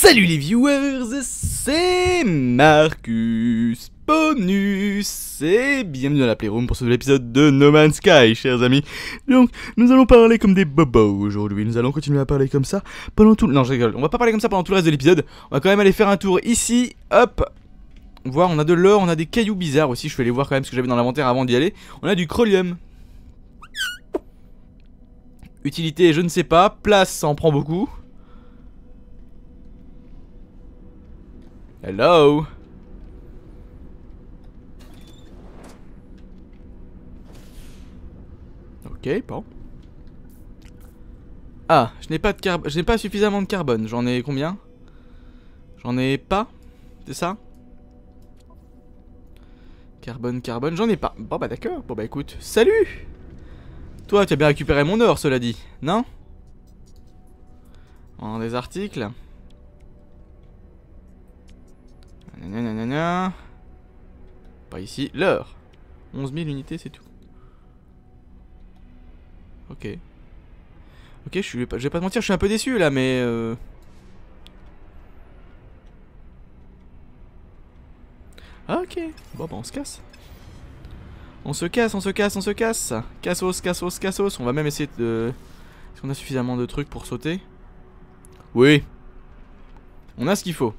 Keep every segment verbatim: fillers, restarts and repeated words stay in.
Salut les viewers, c'est Marcus Bonus et bienvenue dans la Playroom pour ce nouvel épisode de No Man's Sky, chers amis. Donc, nous allons parler comme des bobos aujourd'hui, nous allons continuer à parler comme ça pendant tout le... Non, je rigole, on va pas parler comme ça pendant tout le reste de l'épisode, on va quand même aller faire un tour ici, hop. Voir, on a de l'or, on a des cailloux bizarres aussi, je vais aller voir quand même ce que j'avais dans l'inventaire avant d'y aller. On a du chromium. Utilité, je ne sais pas, place, ça en prend beaucoup. Hello. Ok, bon. Ah, je n'ai pas de carbone, je n'ai pas suffisamment de carbone. J'en ai combien? J'en ai pas. C'est ça? Carbone, carbone, j'en ai pas. Bon bah d'accord. Bon bah écoute, salut. Toi, tu as bien récupéré mon or, cela dit, non? En des articles. Nanana. Pas ici, l'heure. onze mille unités, c'est tout. Ok. Ok, je suis, je vais pas te mentir, je suis un peu déçu là, mais euh... ok, bon bah on se casse. On se casse, on se casse, on se casse. Cassos, cassos, cassos. On va même essayer de... Est-ce qu'on a suffisamment de trucs pour sauter? Oui. On a ce qu'il faut.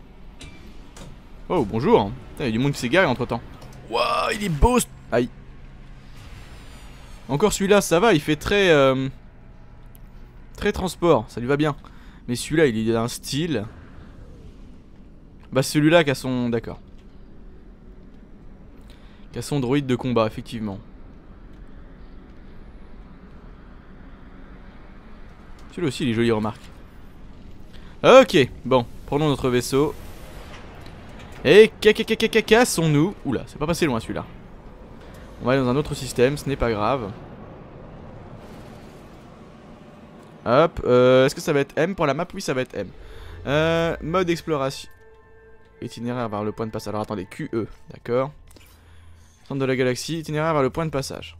Oh, bonjour. Il y a du monde qui s'est garé entre temps. Waouh, il est beau. Aïe. Encore celui-là, ça va, il fait très... Euh... Très transport, ça lui va bien. Mais celui-là, il a un style. Bah celui-là qui a son... D'accord. Qui a son droïde de combat, effectivement. Celui-là aussi, il est joli, remarque. Ok, bon, prenons notre vaisseau. Et cassons-nous. Oula, c'est pas passé loin celui-là. On va aller dans un autre système, ce n'est pas grave. Hop, euh, est-ce que ça va être M pour la map? Oui, ça va être M. Euh, mode exploration. Itinéraire vers le point de passage. Alors attendez, Q E, d'accord. Centre de la galaxie, itinéraire vers le point de passage.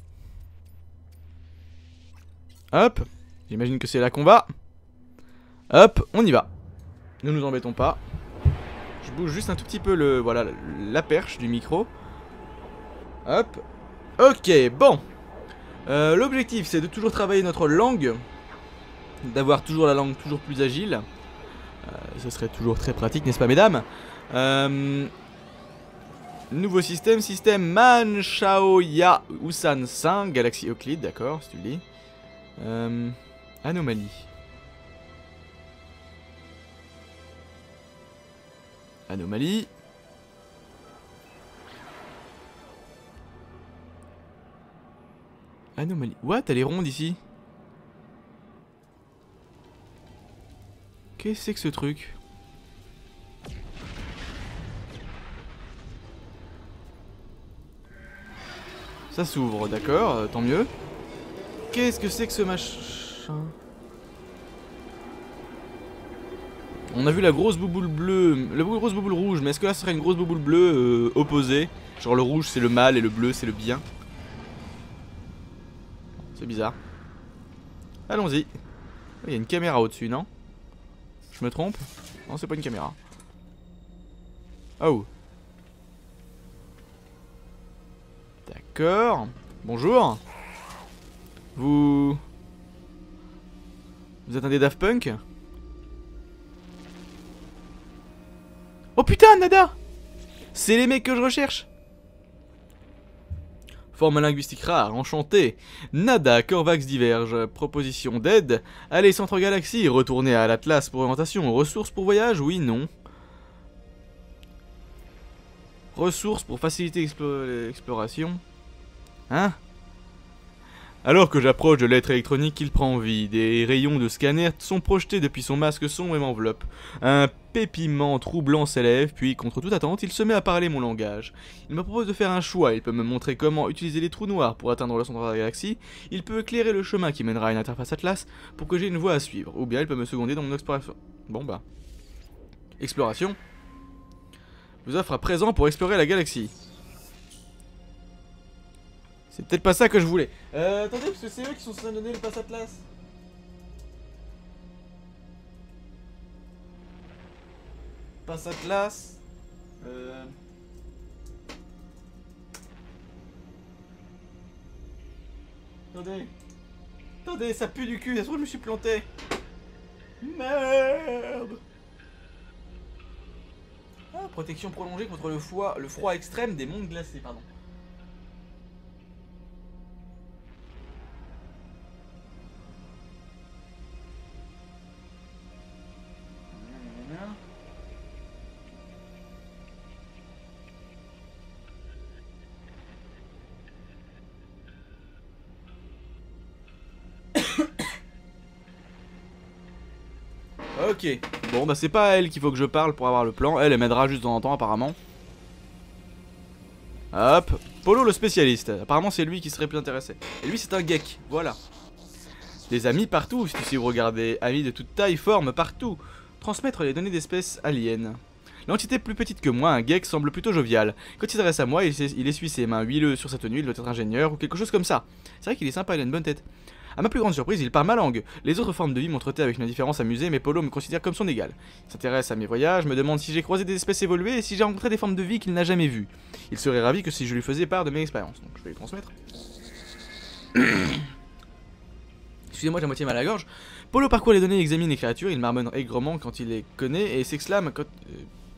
Hop, j'imagine que c'est là qu'on va. Hop, on y va. Ne nous embêtons pas. Je bouge juste un tout petit peu le, voilà, la perche du micro. Hop. Ok, bon. Euh, L'objectif, c'est de toujours travailler notre langue. D'avoir toujours la langue toujours plus agile. Euh, ce serait toujours très pratique, n'est-ce pas, mesdames? euh, Nouveau système, système Manchaoya Usan cinq, Galaxie Euclide, d'accord, si tu le dis. Euh, anomalie. Anomalie. Anomalie. What? Elle est ronde ici. Qu'est-ce que c'est que ce truc? Ça s'ouvre, d'accord, euh, tant mieux. Qu'est-ce que c'est que ce machin? On a vu la grosse bouboule bleue, la grosse bouboule rouge, mais est-ce que là ce serait une grosse bouboule bleue euh, opposée? Genre le rouge c'est le mal et le bleu c'est le bien. C'est bizarre. Allons-y. Il y a une caméra au-dessus, non? Je me trompe? Non, c'est pas une caméra. Oh. D'accord. Bonjour. Vous... Vous êtes un des Daft Punk? Oh putain, Nada! C'est les mecs que je recherche! Forme linguistique rare, enchanté. Nada, Corvax diverge. Proposition d'aide. Allez, Centre Galaxie, retournez à l'Atlas pour orientation. Ressources pour voyage? Oui, non. Ressources pour faciliter l'exploration. Hein? Alors que j'approche de l'être électronique, il prend vie. Des rayons de scanner sont projetés depuis son masque sombre et m'enveloppent. Un pépiment troublant s'élève, puis, contre toute attente, il se met à parler mon langage. Il me propose de faire un choix. Il peut me montrer comment utiliser les trous noirs pour atteindre le centre de la galaxie. Il peut éclairer le chemin qui mènera à une interface Atlas pour que j'ai une voie à suivre. Ou bien il peut me seconder dans mon exploration. Bon bah. Exploration. Je vous offre à présent pour explorer la galaxie. C'est peut-être pas ça que je voulais. Euh, attendez, parce que c'est eux qui sont censés donner le pass Atlas. Passe Atlas. Euh... Attendez. Attendez, ça pue du cul, ça se trouve je me suis planté. Merde. Ah, protection prolongée contre le froid, le froid extrême des mondes glacés, pardon. Ok, bon bah c'est pas à elle qu'il faut que je parle pour avoir le plan, elle, elle m'aidera juste de temps en temps apparemment. Hop, Polo le spécialiste, apparemment c'est lui qui serait plus intéressé. Et lui c'est un geek, voilà. Des amis partout, si vous regardez, amis de toute taille, forme, partout. Transmettre les données d'espèces aliens. L'entité plus petite que moi, un geek, semble plutôt jovial. Quand il s'adresse à moi, il, il essuie ses mains huileux sur sa tenue, il doit être ingénieur ou quelque chose comme ça. C'est vrai qu'il est sympa, il a une bonne tête. A ma plus grande surprise, il parle ma langue. Les autres formes de vie m'ont traité avec une indifférence amusée, mais Polo me considère comme son égal. Il s'intéresse à mes voyages, me demande si j'ai croisé des espèces évoluées et si j'ai rencontré des formes de vie qu'il n'a jamais vues. Il serait ravi que si je lui faisais part de mes expériences. Donc je vais lui transmettre. Excusez-moi, j'ai à moitié mal à la gorge. Polo parcourt les données et examine les créatures, il marmonne aigrement quand il les connaît et s'exclame quand... Euh...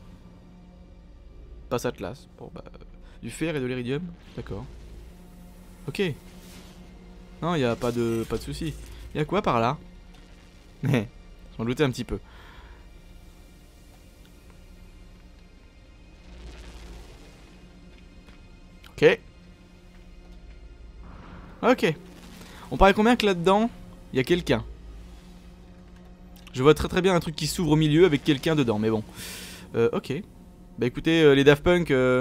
Passe Atlas. Bon bah... Du fer et de l'iridium. D'accord. Ok. Non, y a pas de, pas de soucis. Y a quoi par là? Mais, j'en doutais un petit peu. Ok. Ok. On paraît combien que là-dedans, y a quelqu'un. Je vois très très bien un truc qui s'ouvre au milieu avec quelqu'un dedans, mais bon. Euh, ok. Bah écoutez, euh, les Daft Punk... Euh...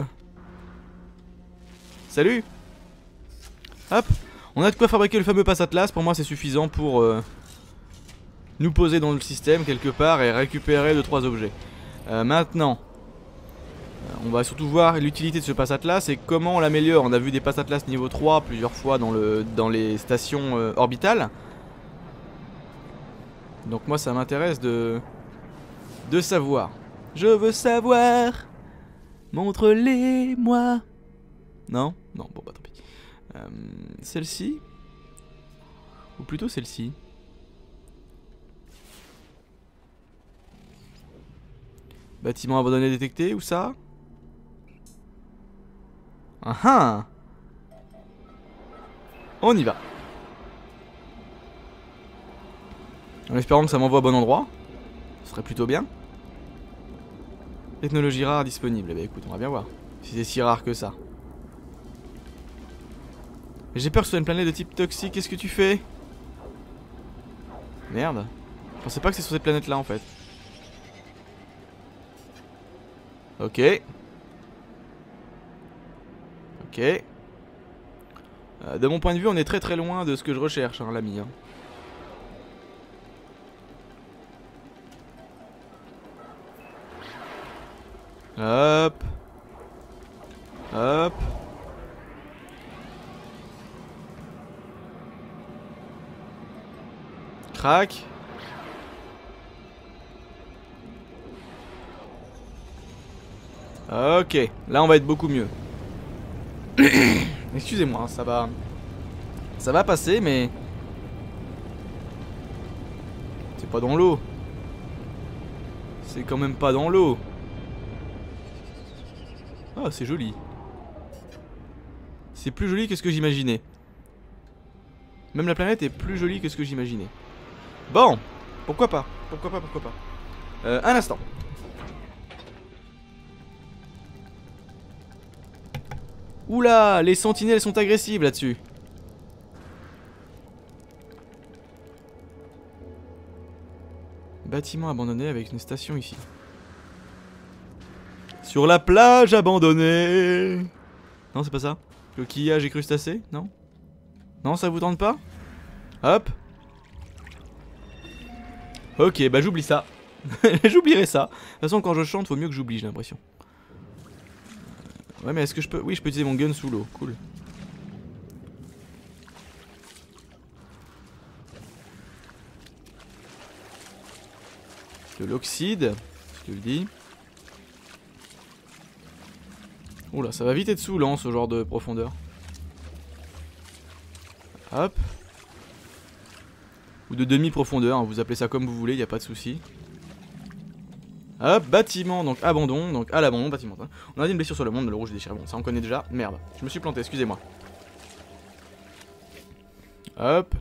Salut. Hop. On a de quoi fabriquer le fameux Pass Atlas, pour moi c'est suffisant pour euh, nous poser dans le système quelque part et récupérer deux trois objets. Euh, maintenant, euh, on va surtout voir l'utilité de ce Pass Atlas et comment on l'améliore. On a vu des Pass Atlas niveau trois plusieurs fois dans, le, dans les stations euh, orbitales. Donc moi ça m'intéresse de, de savoir. Je veux savoir, montre-les-moi. Non? Non, bon bah tant pis. Euh, celle-ci? Ou plutôt celle-ci? Bâtiment abandonné détecté, où ça? Ah ah! On y va. En espérant que ça m'envoie au bon endroit. Ce serait plutôt bien. Technologie rare disponible. Eh ben écoute, on va bien voir. Si c'est si rare que ça. J'ai peur que ce soit une planète de type toxique, qu'est-ce que tu fais? Merde. Je pensais pas que c'est sur cette planète là en fait. Ok. Ok. Euh, de mon point de vue, on est très très loin de ce que je recherche, hein, l'ami. Hein. Hop. Hop. Crac. Ok, là on va être beaucoup mieux. Excusez-moi, ça va... Ça va passer, mais... C'est pas dans l'eau. C'est quand même pas dans l'eau. Ah, c'est joli. C'est plus joli que ce que j'imaginais. Même la planète est plus jolie que ce que j'imaginais. Bon, pourquoi pas, pourquoi pas, pourquoi pas. Euh, un instant. Oula, les sentinelles sont agressives là-dessus. Bâtiment abandonné avec une station ici. Sur la plage abandonnée. Non, c'est pas ça. Coquillage et crustacés, non? Non, ça vous tente pas? Hop. Ok, bah j'oublie ça. J'oublierai ça. De toute façon, quand je chante, faut mieux que j'oublie, j'ai l'impression. Ouais, mais est-ce que je peux... Oui, je peux utiliser mon gun sous l'eau. Cool. De l'oxyde, si tu le dis. Oula, ça va vite être saoulant ce genre de profondeur. Hop. Ou de demi-profondeur, hein, vous appelez ça comme vous voulez, y a pas de souci. Hop, bâtiment, donc abandon, donc à l'abandon, bâtiment. On a dit une blessure sur le monde, le rouge déchiré, bon ça on connaît déjà. Merde, je me suis planté, excusez-moi. Hop.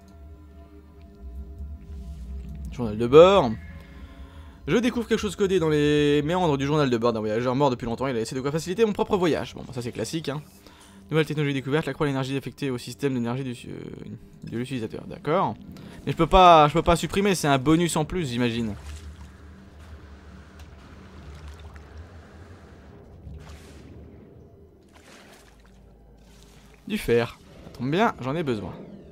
Journal de bord. Je découvre quelque chose codé dans les méandres du journal de bord d'un voyageur mort depuis longtemps. Il a essayé de quoi faciliter mon propre voyage. Bon, bah, ça c'est classique, hein. Nouvelle technologie découverte, la croix l'énergie affectée au système d'énergie du, euh, de l'utilisateur. D'accord. Mais je peux pas, je peux pas supprimer, c'est un bonus en plus, j'imagine. Du fer. Ça tombe bien, j'en ai besoin.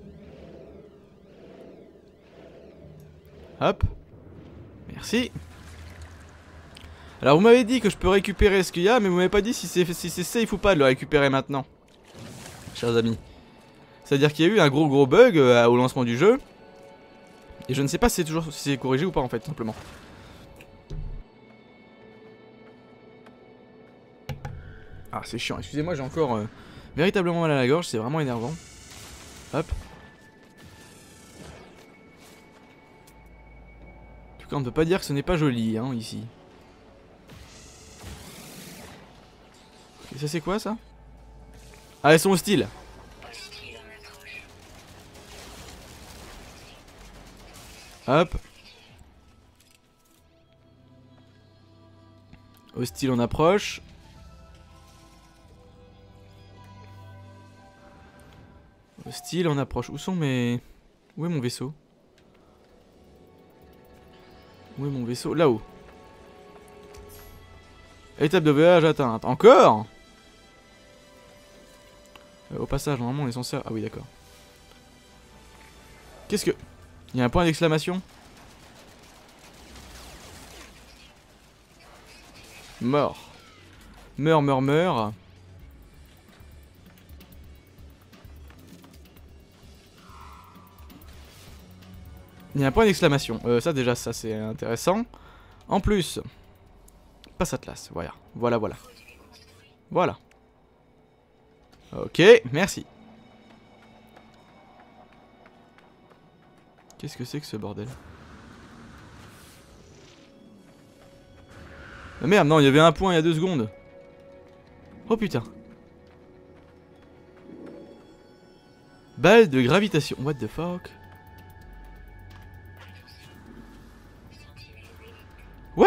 Hop. Merci. Alors vous m'avez dit que je peux récupérer ce qu'il y a, mais vous m'avez pas dit si c'est si c'est safe ou pas de le récupérer maintenant. Chers amis. C'est-à-dire qu'il y a eu un gros gros bug euh, au lancement du jeu. Et je ne sais pas si c'est toujours si c'est corrigé ou pas en fait, simplement. Ah c'est chiant, excusez-moi, j'ai encore euh, véritablement mal à la gorge, c'est vraiment énervant. Hop. En tout cas on ne peut pas dire que ce n'est pas joli hein, ici. Et ça c'est quoi ça? Ah elles sont hostiles. Hop. Hostile en approche. Hostile en approche. Où sont mes... Où est mon vaisseau? Où est mon vaisseau? Là-haut. Étape de voyage atteinte. Encore? euh, Au passage, normalement on est censé... Ah oui d'accord. Qu'est-ce que... Il y a un point d'exclamation. Mort. Meurs, meurs, meurs. Il y a un point d'exclamation. Euh, ça déjà, ça c'est intéressant. En plus, passe Atlas. Voilà, voilà, voilà. Voilà. Ok, merci. Qu'est-ce que c'est que ce bordel? Ah merde, non, il y avait un point il y a deux secondes. Oh putain. Balle de gravitation. What the fuck? What?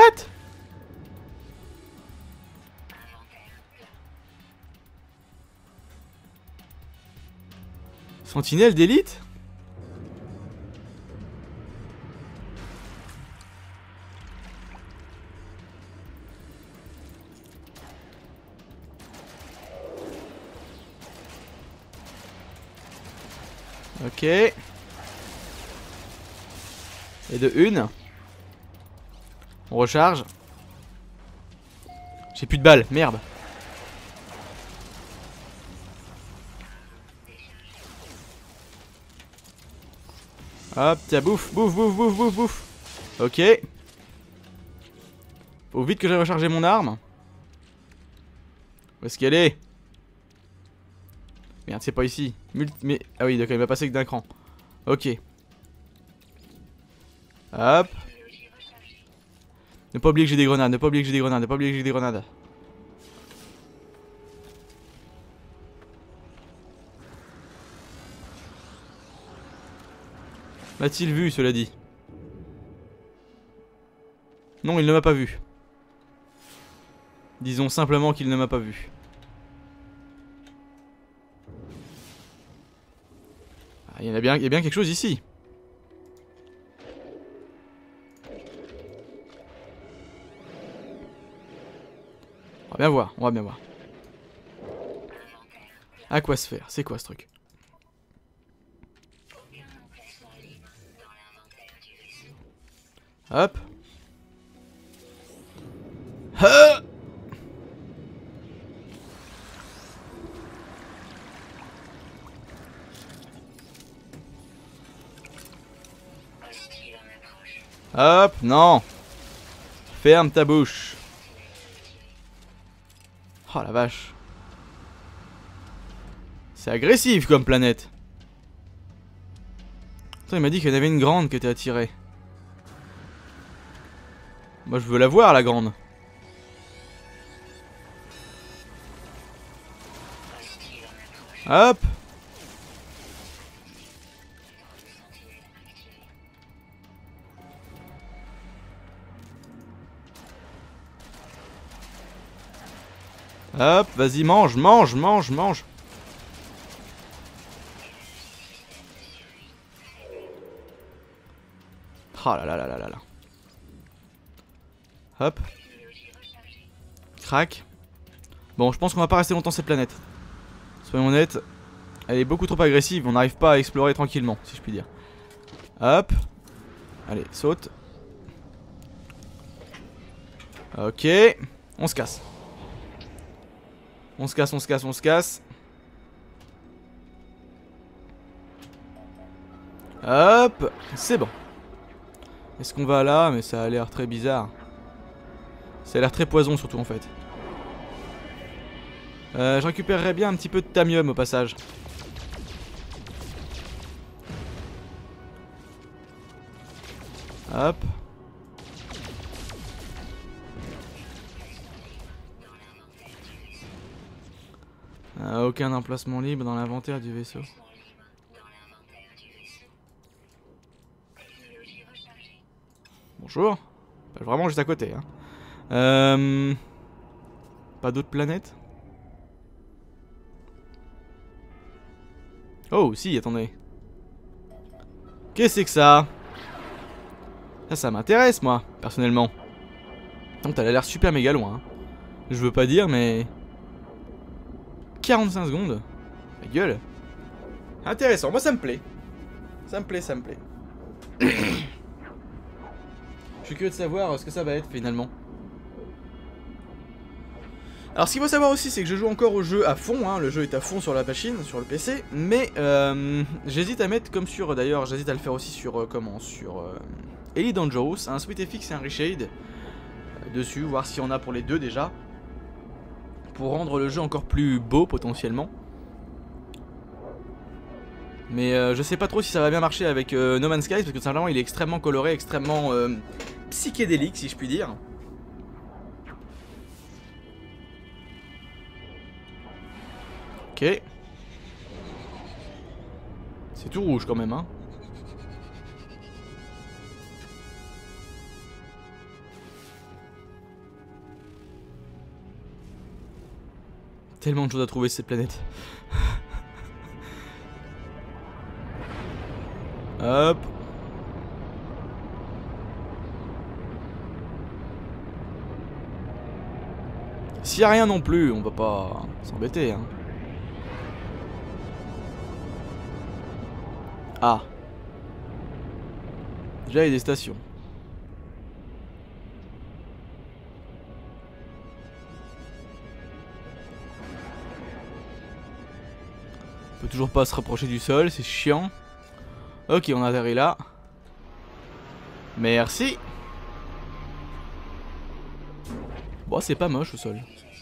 Sentinelle d'élite? Ok. Et de une. On recharge. J'ai plus de balles, merde. Hop, tiens, bouffe, bouffe, bouffe, bouffe, bouffe, bouffe. Ok. Faut vite que j'aille recharger mon arme. Où est-ce qu'elle est? Merde, c'est pas ici. Multi mais... Ah oui, d'accord, il va passer que d'un cran. Ok. Hop. Ne pas oublier que j'ai des grenades, ne pas oublier que j'ai des grenades, ne pas oublier que j'ai des grenades. M'a-t-il vu, cela dit? Non, il ne m'a pas vu. Disons simplement qu'il ne m'a pas vu. Ah, il y en a bien, il y a bien quelque chose ici. On va bien voir, on va bien voir. À quoi se faire? C'est quoi ce truc? Hop. Ha! Hop, non. Ferme ta bouche. Oh la vache. C'est agressif comme planète. Attends, il m'a dit qu'il y en avait une grande qui était attirée. Moi je veux la voir la grande. Hop. Hop, vas-y, mange, mange, mange, mange. Oh là là là là là là. Hop. Crac. Bon, je pense qu'on va pas rester longtemps cette planète. Soyons honnêtes. Elle est beaucoup trop agressive, on n'arrive pas à explorer tranquillement, si je puis dire. Hop. Allez, saute. Ok. On se casse. On se casse, on se casse, on se casse. Hop. C'est bon. Est-ce qu'on va là? Mais ça a l'air très bizarre. Ça a l'air très poison surtout en fait. Euh, je récupérerais bien un petit peu de tamium au passage. Hop. Euh, aucun emplacement libre dans l'inventaire du vaisseau. Bonjour. Bah, vraiment juste à côté. Hein. Euh... Pas d'autres planètes? Oh, si, attendez. Qu'est-ce que c'est que ça? Ça, ça m'intéresse, moi, personnellement. Donc, t'as l'air super méga loin. Hein. Je veux pas dire, mais... quarante-cinq secondes. La gueule. Intéressant, moi ça me plaît. Ça me plaît, ça me plaît. Je suis curieux de savoir ce que ça va être, finalement. Alors ce qu'il faut savoir aussi c'est que je joue encore au jeu à fond, hein. Le jeu est à fond sur la machine, sur le P C, mais euh, j'hésite à mettre comme sur, d'ailleurs j'hésite à le faire aussi sur, euh, comment, sur euh, Elite Dangerous, un SweetFX et un Reshade euh, dessus, voir s'il y en a pour les deux déjà, pour rendre le jeu encore plus beau potentiellement. Mais euh, je sais pas trop si ça va bien marcher avec euh, No Man's Sky, parce que simplement il est extrêmement coloré, extrêmement euh, psychédélique si je puis dire. Ok. C'est tout rouge quand même, hein. Tellement de choses à trouver sur cette planète. Hop. S'il y a rien non plus, on va pas s'embêter, hein. Ah. Déjà il y a des stations. On peut toujours pas se rapprocher du sol, c'est chiant. Ok, on atterrit là. Merci. Bon, c'est pas moche au sol.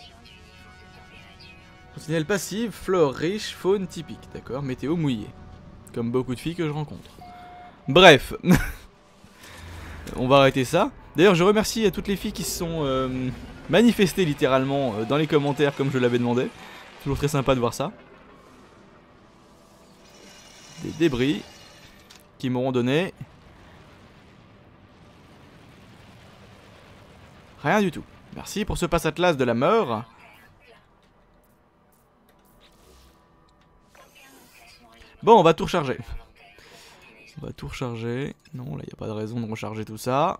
Sentinelle passive, flore riche, faune typique. D'accord, météo mouillée. Comme beaucoup de filles que je rencontre. Bref. On va arrêter ça. D'ailleurs, je remercie à toutes les filles qui se sont euh, manifestées littéralement euh, dans les commentaires comme je l'avais demandé. Toujours très sympa de voir ça. Des débris qui m'auront donné rien du tout. Merci pour ce passe atlas de la mort. Bon, on va tout recharger. On va tout recharger. Non, là, il n'y a pas de raison de recharger tout ça.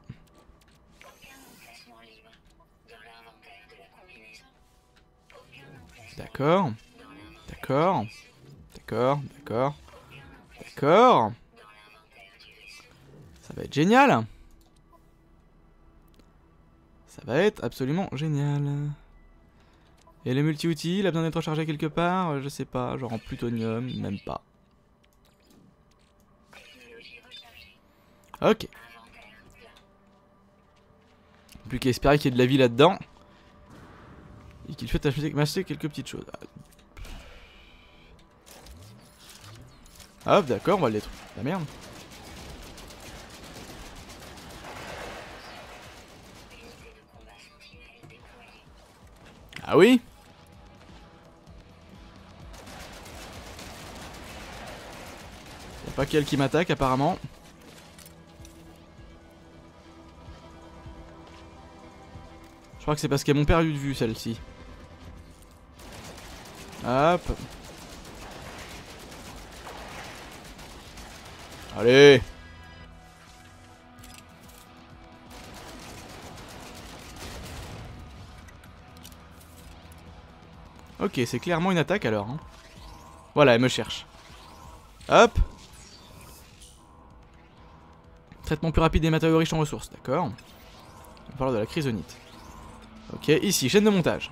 D'accord. D'accord. D'accord. D'accord. D'accord. Ça va être génial. Ça va être absolument génial. Et le multi-outil, il a besoin d'être rechargé quelque part? Je sais pas, genre en plutonium, même pas. Ok. Plus qu'à espérer qu'il y ait de la vie là-dedans. Et qu'il fait acheter quelques petites choses. Hop, d'accord, on va le détruire. La merde. Ah oui? Y'a pas qu'elle qui m'attaque apparemment. Je crois que c'est parce qu'elles m'ont perdu de vue celle-ci. Hop. Allez. Ok, c'est clairement une attaque alors. Hein. Voilà, elle me cherche. Hop. Traitement plus rapide des matériaux riches en ressources, d'accord. Il va falloir de la chrysonite. Ok, ici, chaîne de montage.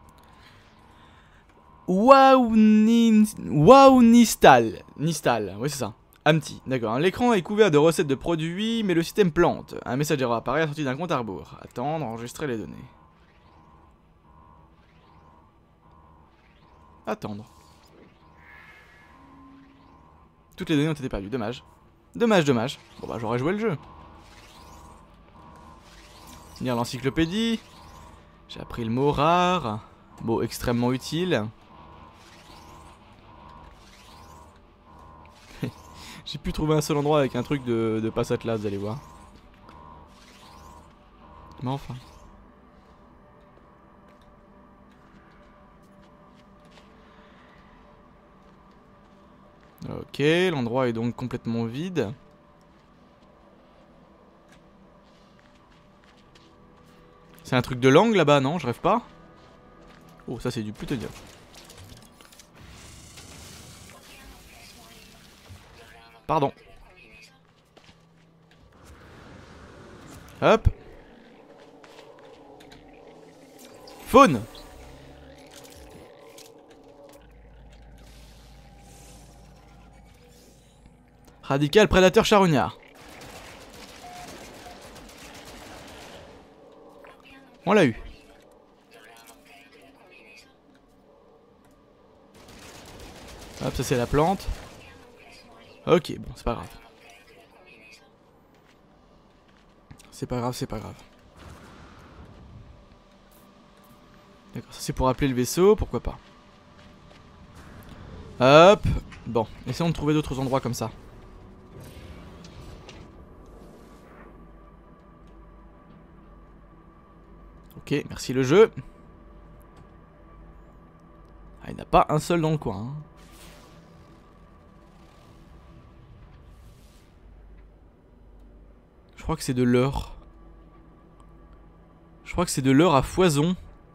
Wow, wow Nistal. Nistal, oui c'est ça. Amti, d'accord. L'écran est couvert de recettes de produits, mais le système plante. Un message erreur apparaît à la sortie d'un compte à rebours. Attendre, enregistrer les données. Attendre. Toutes les données ont été perdues, dommage. Dommage, dommage. Bon bah j'aurais joué le jeu. Lire l'encyclopédie. J'ai appris le mot rare. Mot extrêmement utile. J'ai pu trouver un seul endroit avec un truc de, de passe atlas, vous allez voir. Mais enfin. Ok, l'endroit est donc complètement vide. C'est un truc de langue là-bas, non? Je rêve pas? Oh, ça c'est du plutonium. Pardon. Hop. Faune. Radical prédateur charognard. On l'a eu. Hop, ça c'est la plante. Ok, bon, c'est pas grave. C'est pas grave, c'est pas grave. D'accord, ça c'est pour appeler le vaisseau, pourquoi pas. Hop. Bon, essayons de trouver d'autres endroits comme ça. Ok, merci le jeu. Ah, il n'y en a pas un seul dans le coin. Hein. Je crois que c'est de l'or. Je crois que c'est de l'or à foison.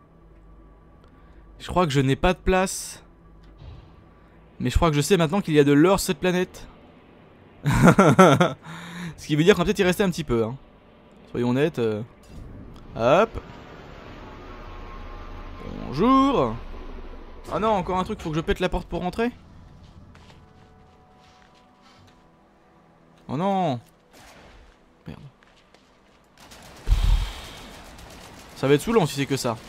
Je crois que je n'ai pas de place. Mais je crois que je sais maintenant qu'il y a de l'or sur cette planète. Ce qui veut dire qu'on va peut-être y rester un petit peu. Hein. Soyons honnêtes. Euh... Hop. Bonjour. Ah non, encore un truc, faut que je pète la porte pour rentrer. Oh non. Merde. Ça va être saoulant si c'est que ça.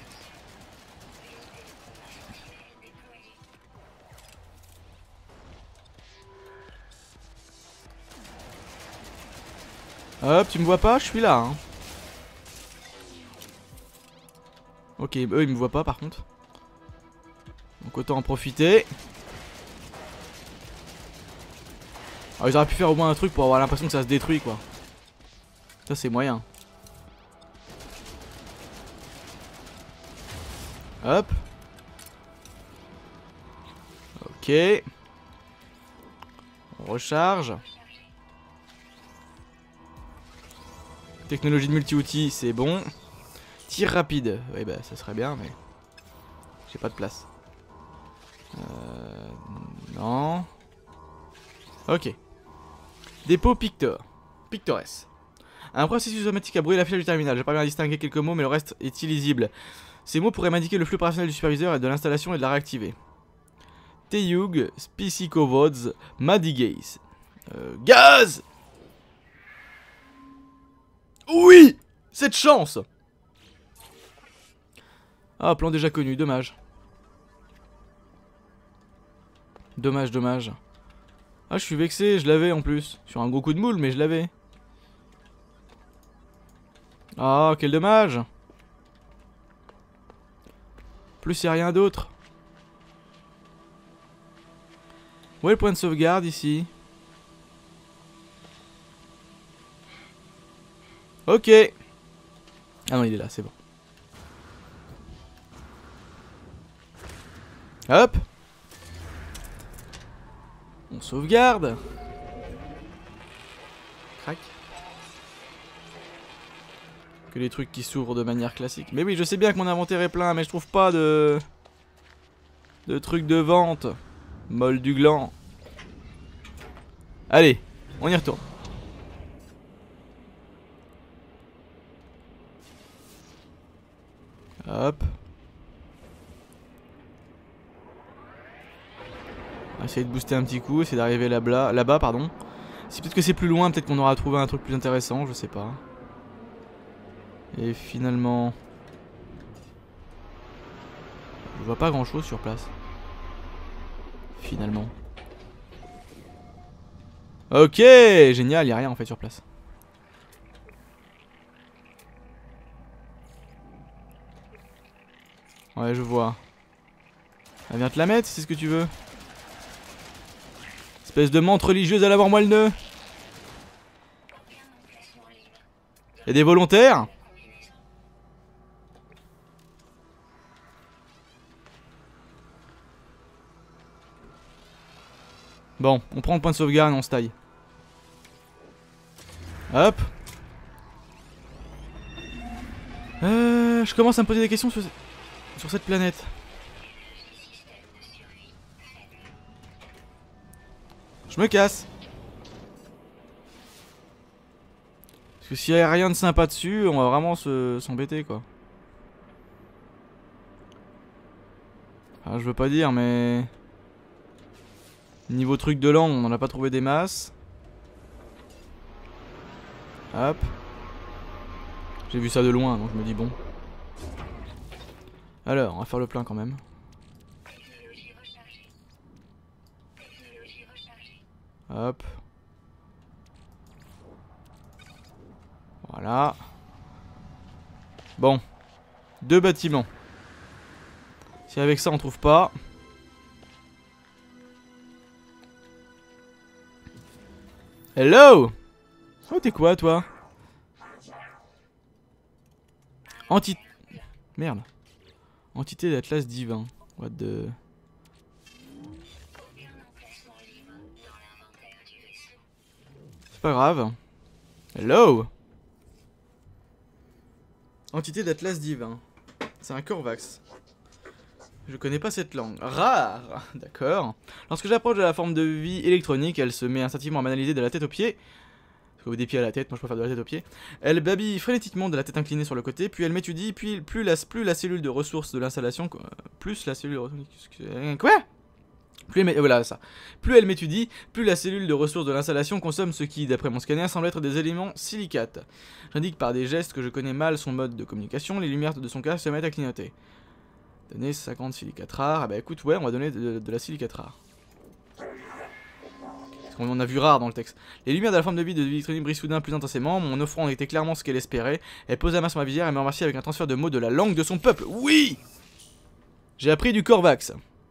Hop, tu me vois pas? Je suis là. Hein. Ok, eux ils me voient pas par contre. Donc autant en profiter. Alors, ils auraient pu faire au moins un truc pour avoir l'impression que ça se détruit quoi. Ça c'est moyen. Hop. Ok. On recharge. Technologie de multi-outils, c'est bon. Tir rapide. Oui bah ça serait bien mais... J'ai pas de place. Euh... Non. Ok. Dépôt Pictor. Pictores. Un processus automatique a brouillé l'affichage du terminal. J'ai pas bien distingué quelques mots mais le reste est illisible. Ces mots pourraient m'indiquer le flux opérationnel du superviseur et de l'installation et de la réactiver. Teyug, Spicikovods, Madigaze. Euh, gaz. Oui. Cette chance. Ah, plan déjà connu, dommage. Dommage, dommage. Ah, je suis vexé, je l'avais en plus. Sur un gros coup de moule, mais je l'avais. Ah, quel dommage. Plus y'a rien d'autre. Où est le point de sauvegarde ici? Ok. Ah non, il est là, c'est bon. Hop. On sauvegarde. Crac. Que les trucs qui s'ouvrent de manière classique. Mais oui, je sais bien que mon inventaire est plein, mais je trouve pas de... de trucs de vente. Molle du gland. Allez, on y retourne. Hop. On va essayer de booster un petit coup, essayer d'arriver là-bas, là-bas, pardon. Si peut-être que c'est plus loin, peut-être qu'on aura trouvé un truc plus intéressant, je sais pas. Et finalement... je vois pas grand-chose sur place. Finalement. Ok, génial, y a rien en fait sur place. Ouais, je vois. Elle vient te la mettre, c'est ce que tu veux. Espèce de menthe religieuse à la mort moelle-neu. Y'a des volontaires? Bon, on prend le point de sauvegarde et on se taille. Hop. Euh, je commence à me poser des questions sur, sur cette planète. Je me casse. Parce que s'il y a rien de sympa dessus, on va vraiment se s'embêter quoi. Enfin, je veux pas dire, mais... niveau truc de langue, on n'en a pas trouvé des masses. Hop. J'ai vu ça de loin, donc je me dis bon. Alors, on va faire le plein quand même. Hop. Voilà. Bon. Deux bâtiments. Si avec ça on trouve pas... Hello! Oh, t'es quoi, toi? Entité... Merde. Entité d'Atlas divin. What the... C'est pas grave. Hello! Entité d'Atlas divin. C'est un Corvax. Je connais pas cette langue. Rare! D'accord. Lorsque j'approche de la forme de vie électronique, elle se met instinctivement à m'analyser de la tête aux pieds. Des pieds à la tête, moi je préfère de la tête aux pieds. Elle babille frénétiquement de la tête inclinée sur le côté, puis elle m'étudie, puis plus la, plus la cellule de ressources de l'installation... Plus la cellule de ressources... Quoi? Plus elle, voilà, ça. Plus elle m'étudie, plus la cellule de ressources de l'installation consomme ce qui, d'après mon scanner, semble être des éléments silicates. J'indique par des gestes que je connais mal son mode de communication, les lumières de son casque se mettent à clignoter. Donner cinquante silicates rares. Ah bah écoute, ouais, on va donner de, de la silicate rare. On en a vu rare dans le texte. Les lumières de la forme de vie de Victorine brillent soudain plus intensément. Mon offrande était clairement ce qu'elle espérait. Elle pose la main sur ma visière et me remercie avec un transfert de mots de la langue de son peuple. Oui! J'ai appris du Corvax.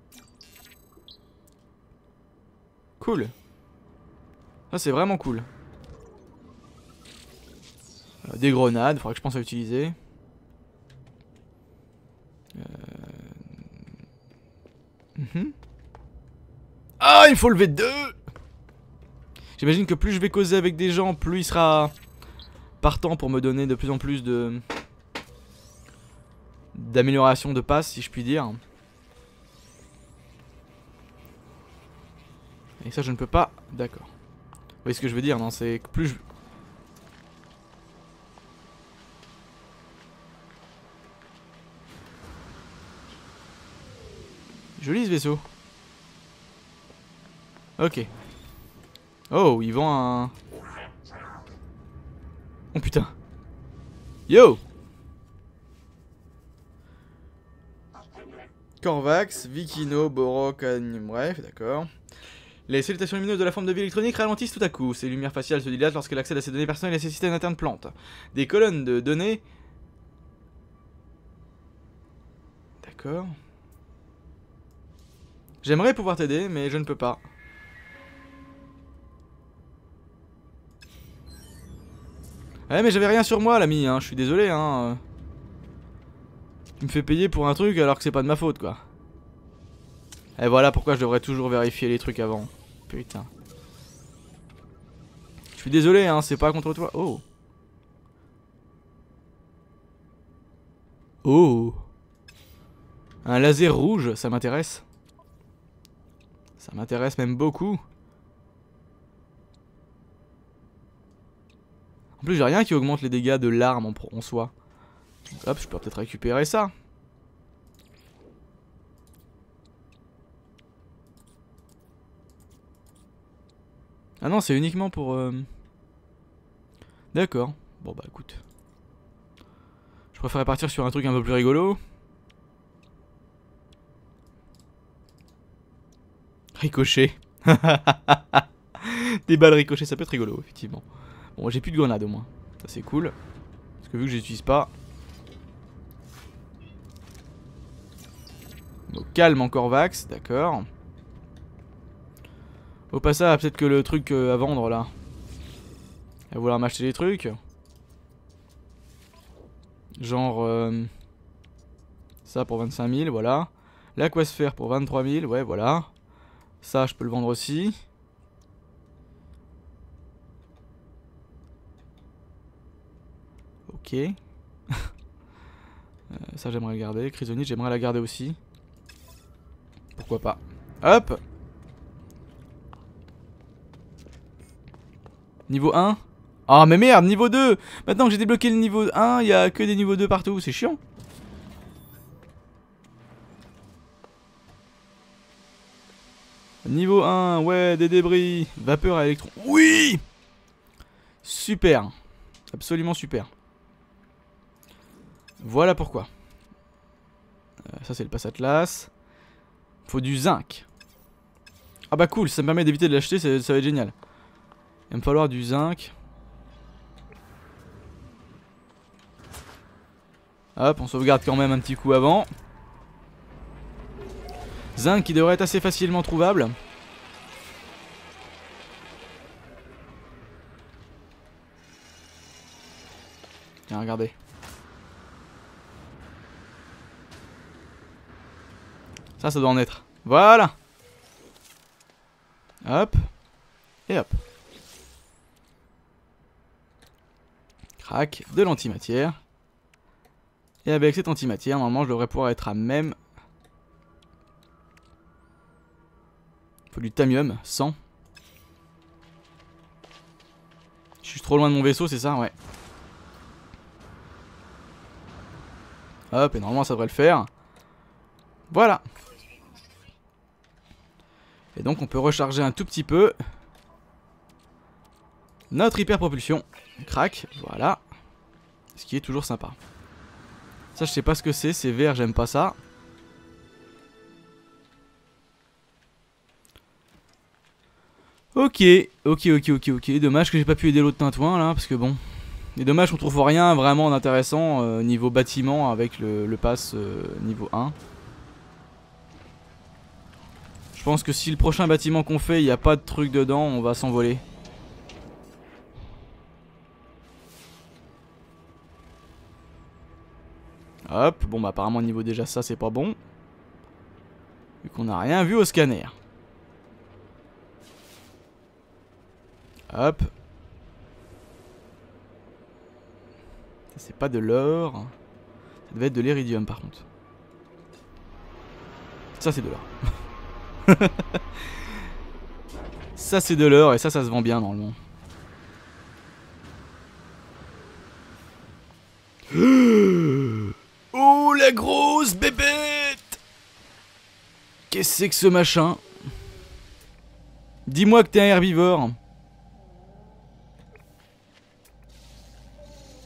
Cool. Ça c'est vraiment cool. Euh, des grenades, faudrait que je pense à utiliser. Euh... Mm-hmm. Ah, il faut lever deux! J'imagine que plus je vais causer avec des gens, plus il sera partant pour me donner de plus en plus de d'amélioration de passe, si je puis dire. Et ça, je ne peux pas. D'accord. Vous voyez ce que je veux dire, non? C'est que plus je... Joli ce vaisseau. Ok. Oh, il vend un... Oh putain. Yo! Corvax, Vikino, Borok, bref, d'accord. Les salutations lumineuses de la forme de vie électronique ralentissent tout à coup. Ces lumières faciales se dilatent lorsqu'elle accède à ces données personnelles et ces systèmes internes plantent. Des colonnes de données... D'accord. J'aimerais pouvoir t'aider, mais je ne peux pas. Ouais, mais j'avais rien sur moi, l'ami, hein. Je suis désolé, hein. Tu me fais payer pour un truc alors que c'est pas de ma faute, quoi. Et voilà pourquoi je devrais toujours vérifier les trucs avant. Putain. Je suis désolé, hein, c'est pas contre toi. Oh. Oh. Un laser rouge, ça m'intéresse. Ça m'intéresse même beaucoup. En plus, j'ai rien qui augmente les dégâts de l'arme en, en soi. Donc, hop, je peux peut-être récupérer ça. Ah non, c'est uniquement pour... Euh... D'accord. Bon bah écoute. Je préférerais partir sur un truc un peu plus rigolo. Ricochet. Des balles ricochet, ça peut être rigolo, effectivement. Bon, j'ai plus de grenades au moins. Ça c'est cool. Parce que vu que je l'utilise pas... Bon, calme encore Vax, d'accord. Au passage, peut-être que le truc euh, à vendre là. Elle va vouloir m'acheter des trucs. Genre... Euh, ça pour vingt-cinq mille, voilà. L'aquasphère pour vingt-trois mille, ouais, voilà. Ça, je peux le vendre aussi. Ok. euh, ça, j'aimerais le garder. Chrysonite, j'aimerais la garder aussi. Pourquoi pas. Hop. Niveau un. Ah oh, mais merde, niveau deux. Maintenant que j'ai débloqué le niveau un, il y a que des niveaux deux partout. C'est chiant. Niveau un, ouais, des débris. Vapeur à électron. Oui. Super. Absolument super. Voilà pourquoi. Euh, ça c'est le pass Atlas. Faut du zinc. Ah bah cool, ça me permet d'éviter de l'acheter, ça, ça va être génial. Il va me falloir du zinc. Hop, on sauvegarde quand même un petit coup avant. Zinc qui devrait être assez facilement trouvable. Tiens, regardez. Ça, ça doit en être. Voilà. Hop. Et hop. Crac, de l'antimatière. Et avec cette antimatière, normalement, je devrais pouvoir être à même... Faut du tamium, cent. Je suis trop loin de mon vaisseau, c'est ça? Ouais. Hop, et normalement, ça devrait le faire. Voilà. Et donc, on peut recharger un tout petit peu notre hyper propulsion. Crac, voilà. Ce qui est toujours sympa. Ça, je sais pas ce que c'est, c'est vert, j'aime pas ça. Ok, ok, ok, ok, ok. Dommage que j'ai pas pu aider l'autre tintouin là, parce que bon. Et dommage qu'on trouve rien vraiment d'intéressant euh, niveau bâtiment avec le, le pass euh, niveau un. Je pense que si le prochain bâtiment qu'on fait, il n'y a pas de truc dedans, on va s'envoler. Hop, bon bah apparemment niveau déjà ça c'est pas bon. Vu qu'on n'a rien vu au scanner. Hop. Ça c'est pas de l'or. Ça devait être de l'iridium par contre. Ça c'est de l'or. Ça c'est de l'or et ça ça se vend bien normalement. Oh la grosse bébête! Qu'est-ce que c'est que ce machin? Dis-moi que t'es un herbivore.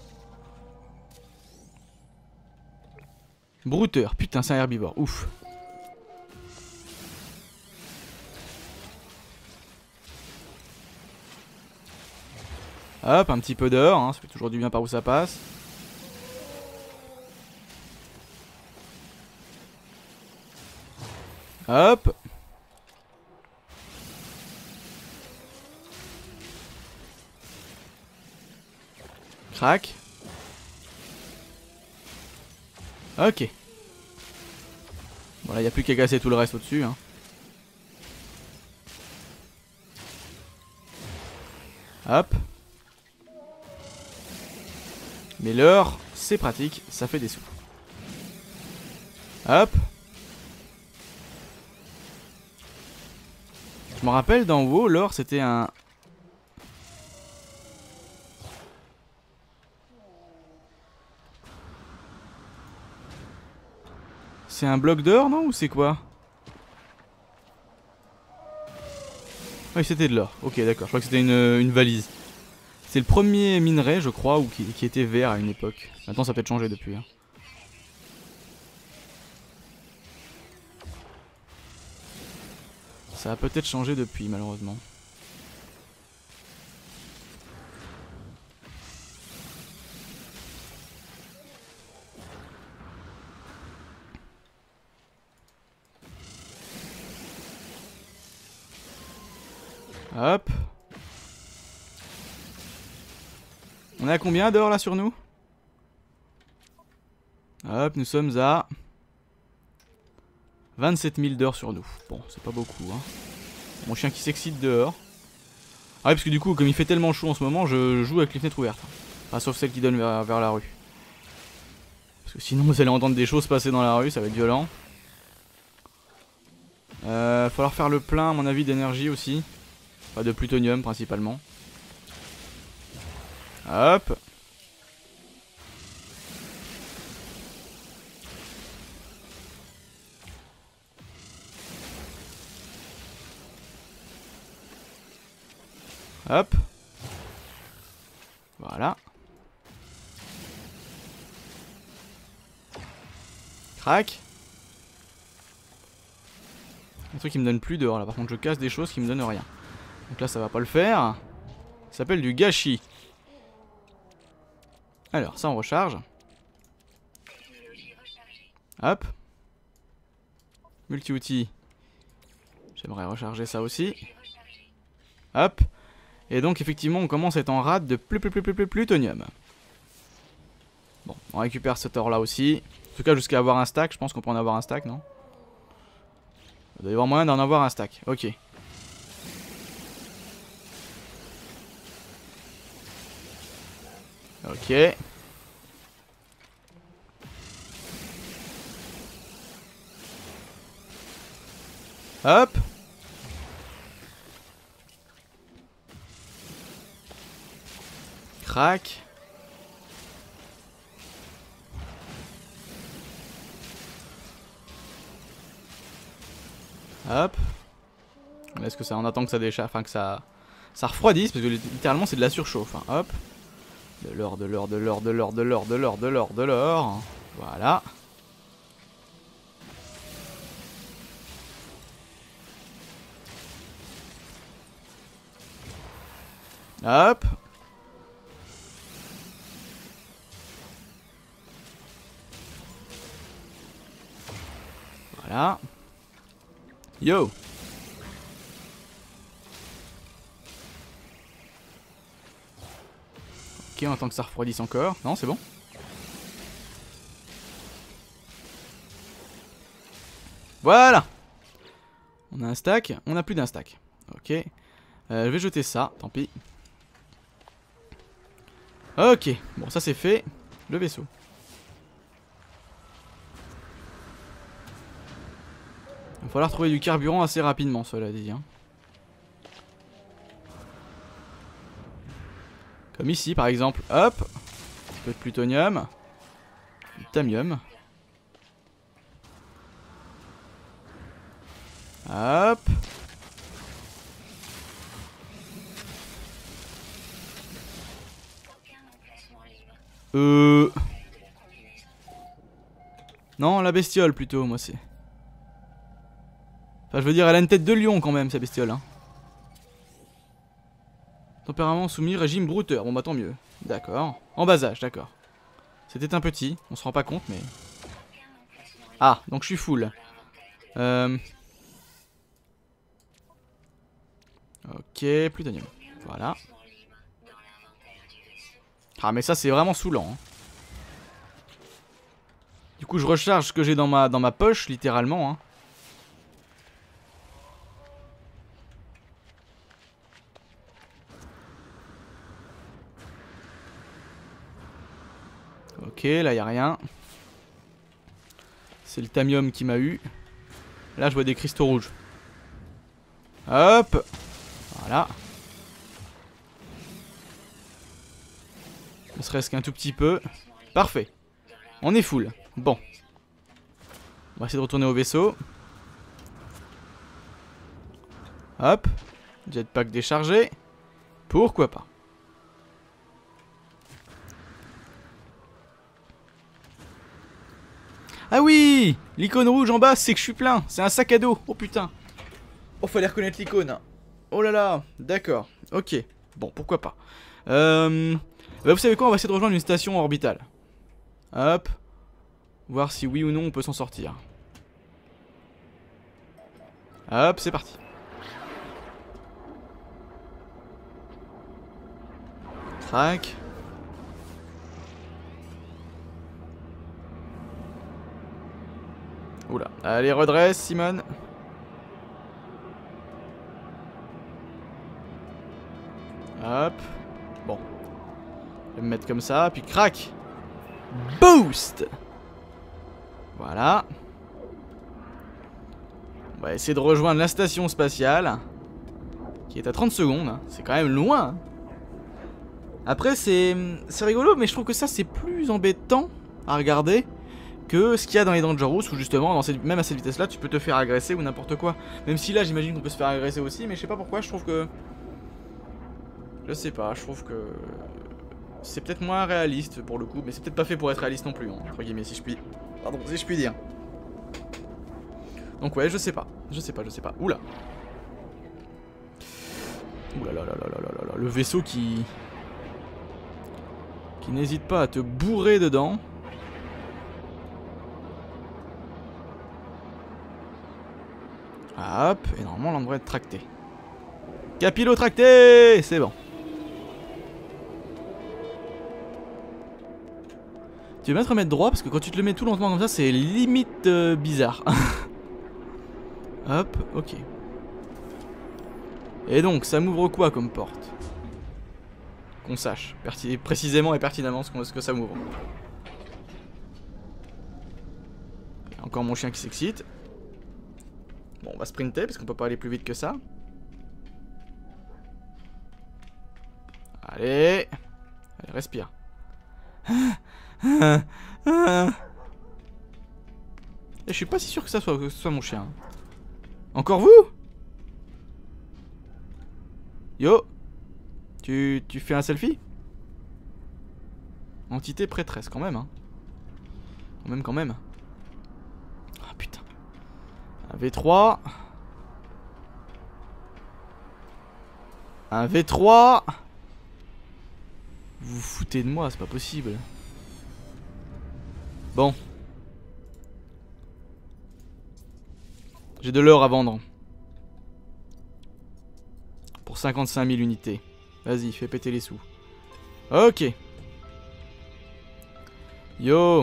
Brouteur, putain c'est un herbivore, ouf. Hop, un petit peu d'or, hein, ça fait toujours du bien par où ça passe. Hop. Crac. Ok. Bon là, il n'y a plus qu'à casser tout le reste au-dessus. Hein. Hop. Mais l'or, c'est pratique, ça fait des sous. Hop. Je me rappelle d'en haut, l'or c'était un... C'est un bloc d'or, non? Ou c'est quoi? Oui, c'était de l'or. Ok, d'accord. Je crois que c'était une, une valise. C'est le premier minerai, je crois, ou qui, qui était vert à une époque. Maintenant, ça a peut-être changé depuis. Hein. Ça a peut-être changé depuis, malheureusement. Hop. On est à combien d'or là sur nous? Hop, nous sommes à vingt-sept mille d'or sur nous. Bon, c'est pas beaucoup, hein. Mon chien qui s'excite dehors. Ah ouais, parce que du coup, comme il fait tellement chaud en ce moment, je joue avec les fenêtres ouvertes. Enfin, sauf celle qui donne vers, vers la rue. Parce que sinon, vous allez entendre des choses passer dans la rue, ça va être violent. Euh, falloir faire le plein, à mon avis, d'énergie aussi. Enfin, de plutonium, principalement. Hop. Hop. Voilà. Crac. Un truc qui me donne plus d'or là. Par contre, je casse des choses qui me donnent rien. Donc là, ça va pas le faire. Ça s'appelle du gâchis. Alors, ça on recharge. Hop. Multi-outil. J'aimerais recharger ça aussi. Hop. Et donc effectivement on commence à être en rade de plus plus plus plus plus plutonium. Bon, on récupère cet or là aussi. En tout cas jusqu'à avoir un stack, je pense qu'on peut en avoir un stack, non? Il doit y avoir moyen d'en avoir un stack, ok. Ok. Hop. Crac. Hop. Est-ce que ça, on attend que ça décharge, enfin que ça, ça refroidisse parce que littéralement c'est de la surchauffe. Hein. Hop. De l'or, de l'or, de l'or, de l'or, de l'or, de l'or, de l'or, de l'or. Voilà. Hop. Voilà. Yo. Ok, on attend que ça refroidisse encore. Non, c'est bon. Voilà. On a un stack. On a plus d'un stack. Ok. Euh, je vais jeter ça. Tant pis. Ok. Bon, ça c'est fait. Le vaisseau. Il va falloir trouver du carburant assez rapidement, cela dit. Hein. Comme ici, par exemple. Hop. Un petit peu de plutonium. Du tamium. Hop. Euh... Non, la bestiole plutôt, moi c'est... Enfin, je veux dire, elle a une tête de lion quand même, sa bestiole. Hein. Tempérament soumis, régime brouteur. Bon bah tant mieux. D'accord. En bas âge, d'accord. C'était un petit, on se rend pas compte mais... Ah, donc je suis full. Euh... Ok, plutonium. Voilà. Ah mais ça c'est vraiment saoulant. Hein. Du coup je recharge ce que j'ai dans ma, dans ma poche, littéralement. Hein. Ok, là y a rien. C'est le tamium qui m'a eu. Là je vois des cristaux rouges. Hop. Voilà. Ne serait-ce qu'un tout petit peu. Parfait. On est full. Bon. On va essayer de retourner au vaisseau. Hop. Jetpack déchargé. Pourquoi pas. Ah oui! L'icône rouge en bas, c'est que je suis plein. C'est un sac à dos. Oh putain. Oh, fallait reconnaître l'icône. Oh là là. D'accord. Ok. Bon, pourquoi pas. Euh... Bah, vous savez quoi? On va essayer de rejoindre une station orbitale. Hop. Voir si oui ou non on peut s'en sortir. Hop, c'est parti. Crac. Oula. Allez, redresse, Simone. Hop. Bon. Je vais me mettre comme ça, puis crac. Boost. Voilà. On va essayer de rejoindre la station spatiale. Qui est à trente secondes. C'est quand même loin. Après, c'est c'est rigolo, mais je trouve que ça, c'est plus embêtant à regarder que ce qu'il y a dans les Dangerous, où justement, dans cette, même à cette vitesse-là, tu peux te faire agresser ou n'importe quoi. Même si là, j'imagine qu'on peut se faire agresser aussi, mais je sais pas pourquoi, je trouve que... Je sais pas, je trouve que... C'est peut-être moins réaliste pour le coup, mais c'est peut-être pas fait pour être réaliste non plus, hein, entre guillemets, si je puis... Pardon, si je puis dire. Donc ouais, je sais pas, je sais pas, je sais pas. Oula. Oula là là là là là là, le vaisseau qui... Qui n'hésite pas à te bourrer dedans. Hop, et normalement on devrait être tracté. Capillotracté, c'est bon. Tu veux bien te remettre droit parce que quand tu te le mets tout lentement comme ça, c'est limite euh, bizarre. Hop, ok. Et donc, ça m'ouvre quoi comme porte? Qu'on sache précisément et pertinemment ce, ce que ça m'ouvre. Encore mon chien qui s'excite. Bon, on va sprinter parce qu'on peut pas aller plus vite que ça. Allez. Allez, respire. Et je suis pas si sûr que ça soit, que ce soit mon chien. Encore vous? Yo. Tu, tu fais un selfie? Entité prêtresse quand même, hein. Quand même, quand même. Ah putain. Un V trois. Un V trois. Vous vous foutez de moi, c'est pas possible. Bon. J'ai de l'or à vendre. Pour cinquante-cinq mille unités. Vas-y, fais péter les sous. Ok. Yo.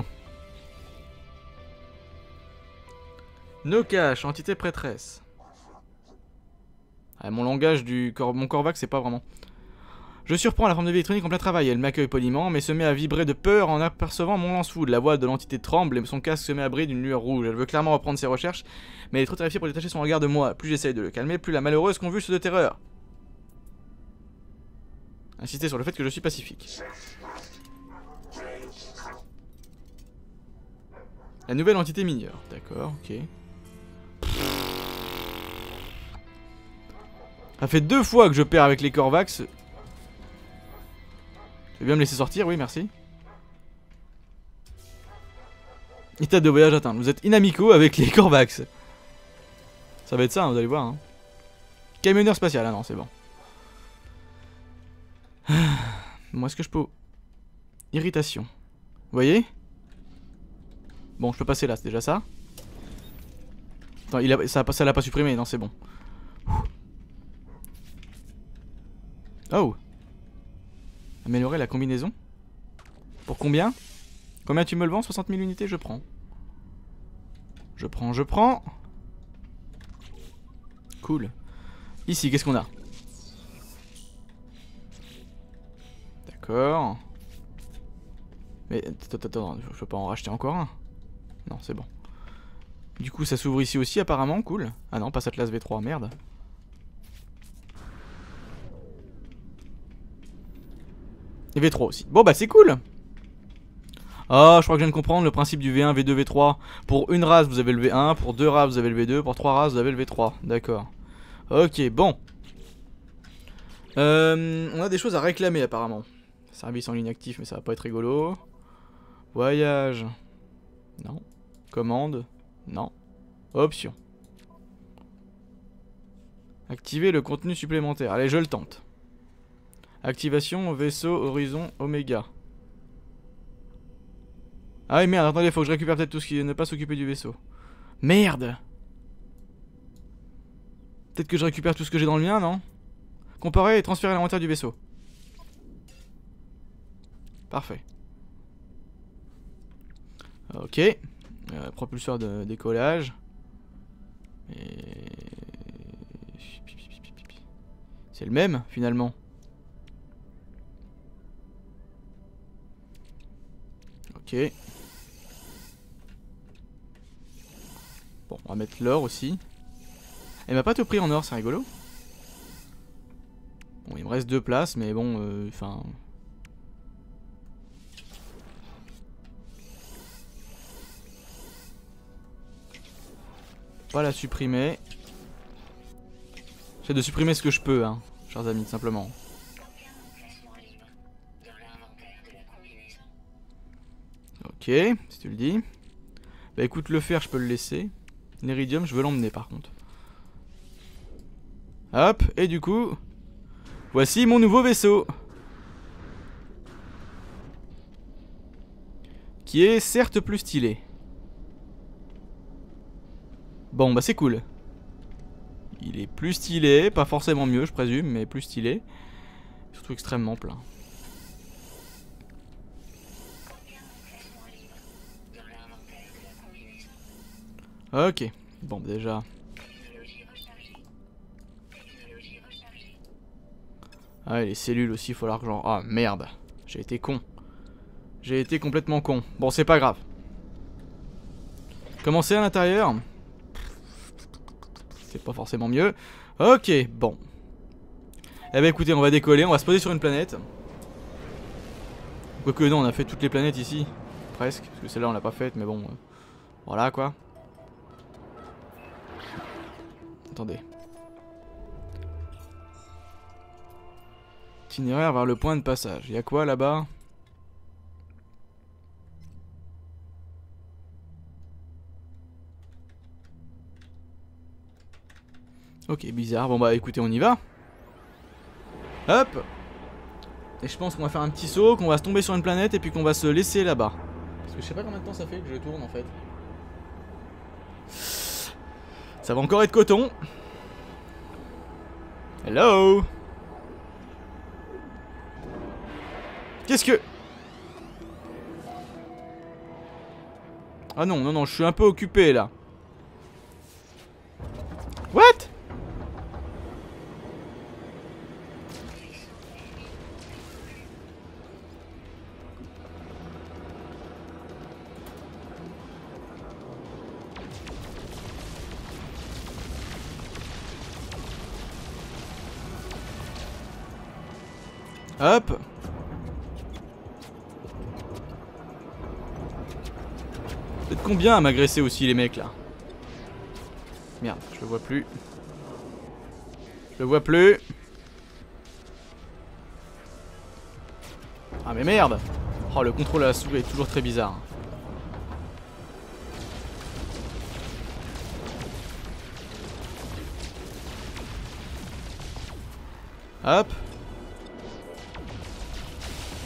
No cash, entité prêtresse. Ah, mon langage du cor mon Korvax, c'est pas vraiment. Je surprends la forme de vie électronique en plein travail. Elle m'accueille poliment, mais se met à vibrer de peur en apercevant mon lance-foudre. La voix de l'entité tremble et son casque se met à briller d'une lueur rouge. Elle veut clairement reprendre ses recherches, mais elle est trop terrifiée pour détacher son regard de moi. Plus j'essaye de le calmer, plus la malheureuse convulse de terreur. Insister sur le fait que je suis pacifique. La nouvelle entité mineure. D'accord, ok. Ça fait deux fois que je perds avec les Korvax. Tu veux bien me laisser sortir? Oui, merci. État de voyage atteint. Vous êtes inamicaux avec les Korvax. Ça va être ça, hein, vous allez voir. Hein. Camionneur spatial. Ah non, c'est bon. Bon, est-ce que je peux... Irritation. Vous voyez? Bon, je peux passer là, c'est déjà ça. Attends, il a... ça l'a ça pas supprimé, non, c'est bon. Oh. Améliorer la combinaison. Pour combien? Combien tu me le vends? soixante mille unités, je prends. Je prends, je prends. Cool. Ici, qu'est-ce qu'on a? D'accord. Mais attends, attends, je peux pas en racheter encore un? Non, c'est bon. Du coup, ça s'ouvre ici aussi, apparemment, cool. Ah non, pas Atlas V trois, merde. Et V trois aussi. Bon, bah, c'est cool. Ah, oh, je crois que je viens de comprendre le principe du V un, V deux, V trois. Pour une race, vous avez le V un. Pour deux races, vous avez le V deux. Pour trois races, vous avez le V trois. D'accord. Ok, bon. Euh, on a des choses à réclamer, apparemment. Service en ligne actif, mais ça va pas être rigolo. Voyage. Non. Commande. Non. Option. Activer le contenu supplémentaire. Allez, je le tente. Activation vaisseau horizon oméga. Ah oui, merde, attendez, faut que je récupère peut-être tout ce qui... Ne pas s'occuper du vaisseau. Merde. Peut-être que je récupère tout ce que j'ai dans le mien, non? Comparer et transférer l'inventaire du vaisseau. Parfait. Ok. Euh, propulseur de décollage. Et... C'est le même, finalement. Ok. Bon, on va mettre l'or aussi. Elle m'a pas tout pris en or, c'est rigolo. Bon, il me reste deux places, mais bon, enfin... Euh, pas la supprimer. J'essaie de supprimer ce que je peux, hein, chers amis, simplement. Ok, si tu le dis. Bah écoute, le fer, je peux le laisser. L'iridium, je veux l'emmener par contre. Hop, et du coup, voici mon nouveau vaisseau. Qui est certes plus stylé. Bon, bah c'est cool. Il est plus stylé, pas forcément mieux, je présume, mais plus stylé. Surtout extrêmement plein. Ok, bon déjà. Ah, les cellules aussi, il faut falloir que j'en... Ah merde, j'ai été con. J'ai été complètement con. Bon, c'est pas grave. Commencer à l'intérieur. C'est pas forcément mieux. Ok, bon. Eh ben écoutez, on va décoller, on va se poser sur une planète. Quoique non, on a fait toutes les planètes ici. Presque, parce que celle-là on l'a pas faite, mais bon. Euh, voilà quoi. Attendez. Itinéraire vers le point de passage. Il y a quoi là-bas? Ok, bizarre. Bon bah écoutez, on y va. Hop. Et je pense qu'on va faire un petit saut, qu'on va se tomber sur une planète et puis qu'on va se laisser là-bas. Parce que je sais pas combien de temps ça fait que je tourne en fait. Ça va encore être coton. Hello. Qu'est-ce que... Ah non, non, non, je suis un peu occupé là. What? Hop. Vous êtes combien à m'agresser aussi les mecs là? Merde, je le vois plus. Je le vois plus. Ah mais merde. Oh, le contrôle à la souris est toujours très bizarre. Hop.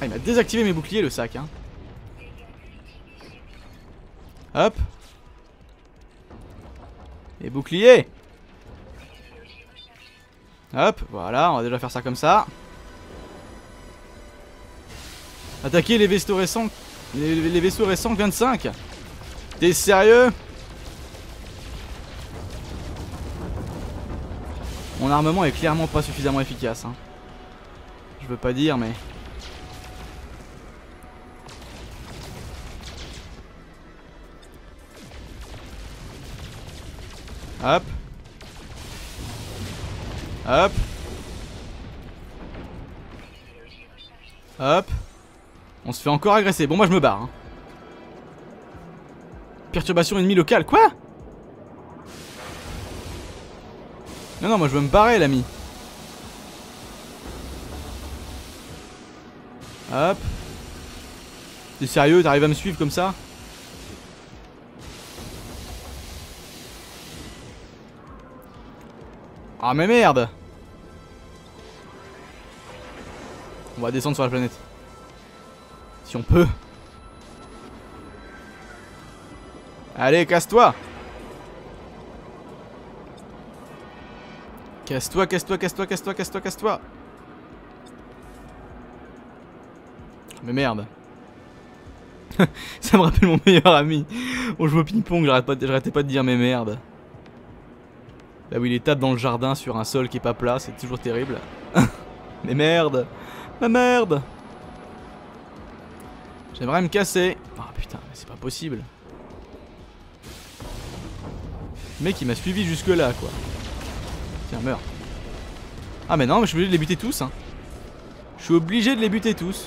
Ah, il m'a désactivé mes boucliers, le sac, hein. Hop. Les boucliers. Hop, voilà, on va déjà faire ça comme ça. Attaquer les vaisseaux récents. Les, les vaisseaux récents vingt-cinq. T'es sérieux? Mon armement est clairement pas suffisamment efficace, hein. Je veux pas dire, mais... Hop. Hop. Hop. On se fait encore agresser. Bon, moi je me barre, hein. Perturbation ennemie locale. Quoi? Non, non, moi je veux me barrer, l'ami. Hop. T'es sérieux? T'arrives à me suivre comme ça? Ah mais merde! On va descendre sur la planète. Si on peut. Allez, casse-toi! Casse-toi, casse-toi, casse-toi, casse-toi, casse-toi, casse-toi! Mais merde. Ça me rappelle mon meilleur ami. On joue au ping-pong, j'arrêtais pas de dire mais merde. Là où il est tape dans le jardin sur un sol qui est pas plat, c'est toujours terrible. Mais merde! Ma merde! J'aimerais me casser. Oh putain, mais c'est pas possible. Le mec il m'a suivi jusque là quoi. Tiens, meurs. Ah mais non, mais je suis obligé de les buter tous, hein. Je suis obligé de les buter tous.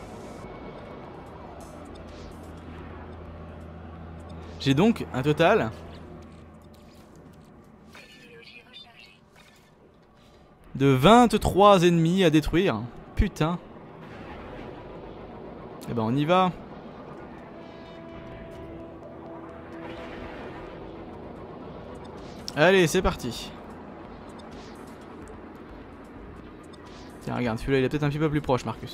J'ai donc un total de vingt-trois ennemis à détruire. Putain. Eh ben on y va. Allez, c'est parti. Tiens, regarde, celui-là il est peut-être un petit peu plus proche, Marcus.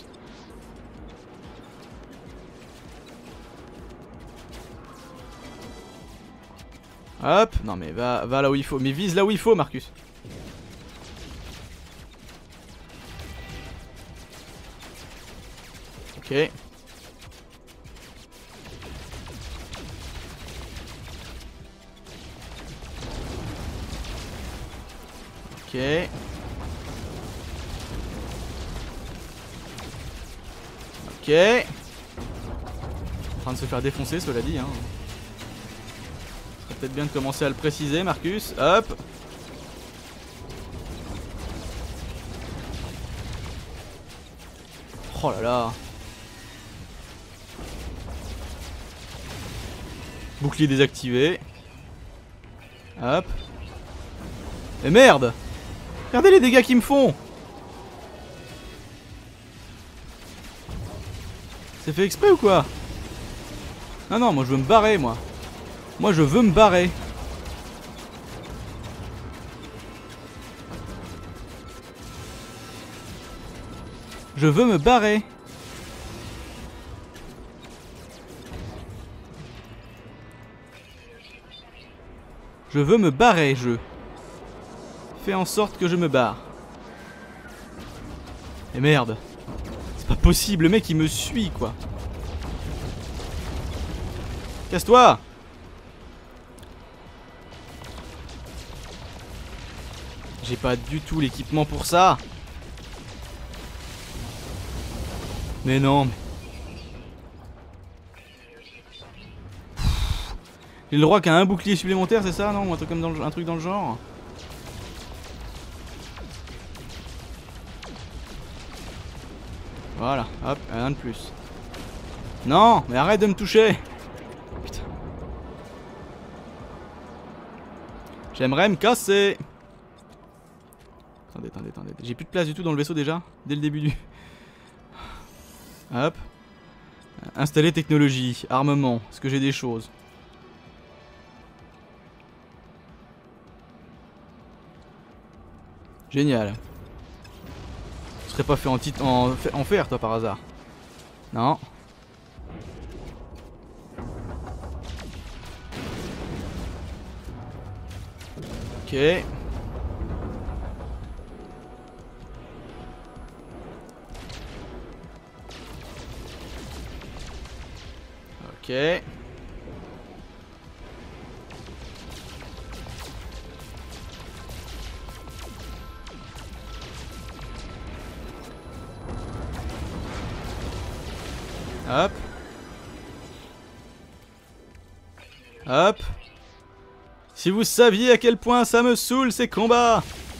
Hop, non mais va, va là où il faut. Mais vise là où il faut, Marcus. Ok. Ok. Ok. En train de se faire défoncer, cela dit, hein. Ce serait peut-être bien de commencer à le préciser, Marcus. Hop. Oh là là. Bouclier désactivé. Hop. Et merde! Regardez les dégâts qu'ils me font! C'est fait exprès ou quoi? Non, non, moi je veux me barrer, moi. Moi je veux me barrer. Je veux me barrer. Je veux me barrer, jeu. Fais en sorte que je me barre. Et merde. C'est pas possible, le mec il me suit quoi. Casse-toi! J'ai pas du tout l'équipement pour ça. Mais non. Mais... J'ai le droit qu'à un bouclier supplémentaire, c'est ça, non? Un truc comme dans le, un truc dans le genre. Voilà, hop, un de plus. Non, mais arrête de me toucher. Putain. J'aimerais me casser. Attendez, attendez, attendez. J'ai plus de place du tout dans le vaisseau déjà, dès le début du... Hop. Installer technologie, armement. Est-ce que j'ai des choses? Génial. Tu serais pas fait en, en, en fer toi par hasard? Non. Ok. Ok. Hop. Hop. Si vous saviez à quel point ça me saoule ces combats.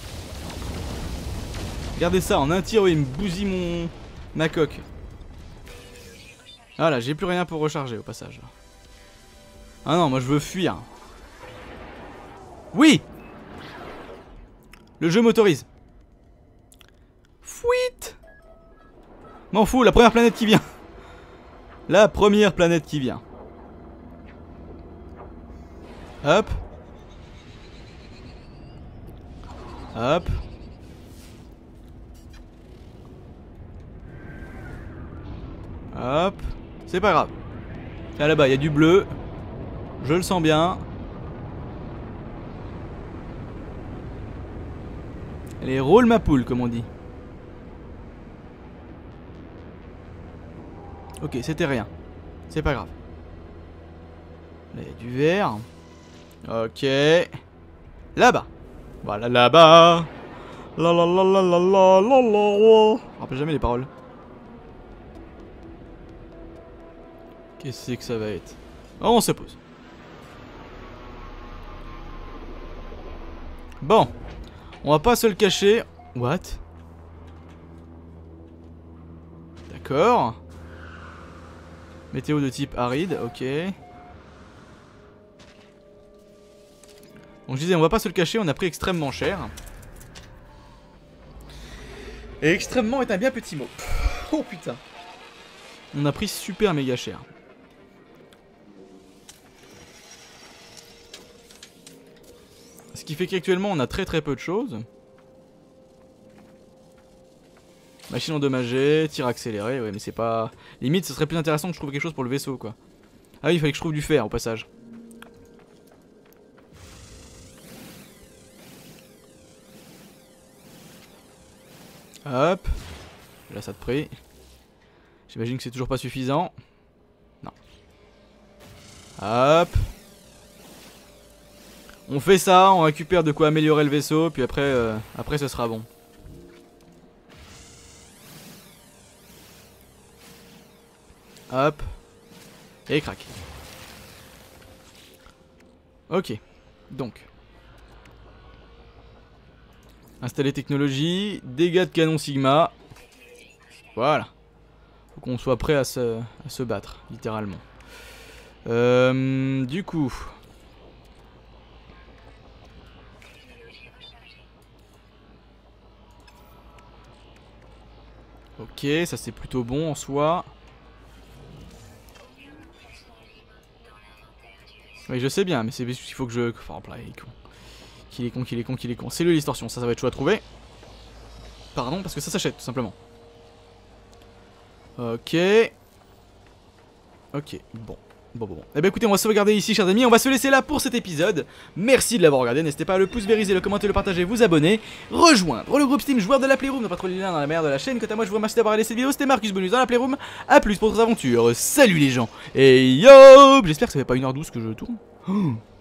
Regardez ça, en un tir, oui, il me bousille mon... ma coque. Voilà, j'ai plus rien pour recharger au passage. Ah non, moi je veux fuir. Oui. Le jeu m'autorise. Fuite. M'en fous, la première planète qui vient. La première planète qui vient. Hop. Hop. Hop. C'est pas grave. Là là-bas, il y a du bleu. Je le sens bien. Allez, roule ma poule, comme on dit. Ok, c'était rien. C'est pas grave. Là, il y a du vert. Ok. Là-bas. Voilà, là-bas. La la la la la la la la. Je me rappelle jamais les paroles. Qu'est-ce que ça va être? Oh, on se pose. Bon. On va pas se le cacher. What? D'accord. Météo de type aride, ok. Donc je disais, on va pas se le cacher, on a pris extrêmement cher. Et extrêmement est un bien petit mot. Oh putain. On a pris super méga cher. Ce qui fait qu'actuellement on a très très peu de choses. Machine endommagée, tir accéléré, ouais mais c'est pas... Limite ce serait plus intéressant que je trouve quelque chose pour le vaisseau quoi. Ah oui, il fallait que je trouve du fer au passage. Hop. Là ça te prie. J'imagine que c'est toujours pas suffisant. Non. Hop. On fait ça, on récupère de quoi améliorer le vaisseau, puis après, euh, après ce sera bon. Hop. Et crac. Ok. Donc. Installer technologie. Dégâts de canon Sigma. Voilà. Faut qu'on soit prêt à se, à se battre, littéralement. Euh, du coup... Ok, ça c'est plutôt bon en soi. Oui, je sais bien, mais c'est il faut que je... Enfin, là, il est con. Qu'il est con, qu'il est con, qu'il est con. C'est le distorsion, ça, ça va être chaud à trouver. Pardon, parce que ça s'achète, tout simplement. Ok. Ok, bon. Bon, bon, bon. Eh bien écoutez, on va sauvegarder ici, chers amis. On va se laisser là pour cet épisode. Merci de l'avoir regardé. N'hésitez pas à le pouce vériser, le commenter, le partager, vous abonner. Rejoindre le groupe Steam joueur de la Playroom. Ne pas trop les liens dans la meilleure de la chaîne. Quant à moi, je vous remercie d'avoir regardé cette vidéo. C'était Marcus Bonus dans la Playroom. A plus pour d'autres aventures. Salut les gens. Et yo. J'espère que ça fait pas une heure douze que je tourne. Oh.